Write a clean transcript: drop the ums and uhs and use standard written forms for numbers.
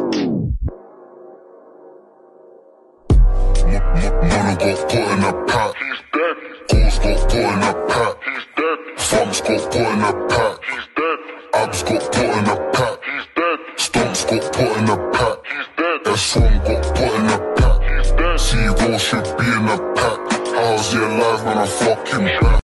Mona got put in a pack. He's dead. Goals got put in a pack. He's dead. Thumbs got put in a pack. He's dead. Abs got put in a pack. He's dead. Stumps got put in a pack. He's dead. S1 got put in a pack. He's dead. C-Roll should be in a pack. How's he alive when I fucking back?